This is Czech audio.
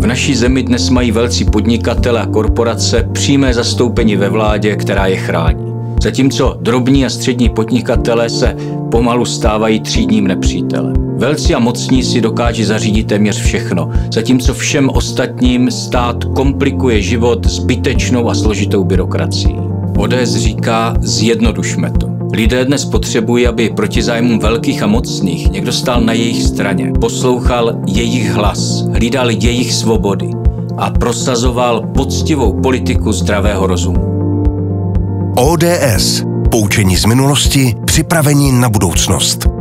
V naší zemi dnes mají velcí podnikatelé a korporace přímé zastoupení ve vládě, která je chrání. Zatímco drobní a střední podnikatelé se pomalu stávají třídním nepřítelem. Velcí a mocní si dokáží zařídit téměř všechno, zatímco všem ostatním stát komplikuje život zbytečnou a složitou byrokracií. ODS říká, zjednodušme to. Lidé dnes potřebují, aby proti zájmům velkých a mocných někdo stál na jejich straně, poslouchal jejich hlas, hlídal jejich svobody a prosazoval poctivou politiku zdravého rozumu. ODS. Poučení z minulosti, připravení na budoucnost.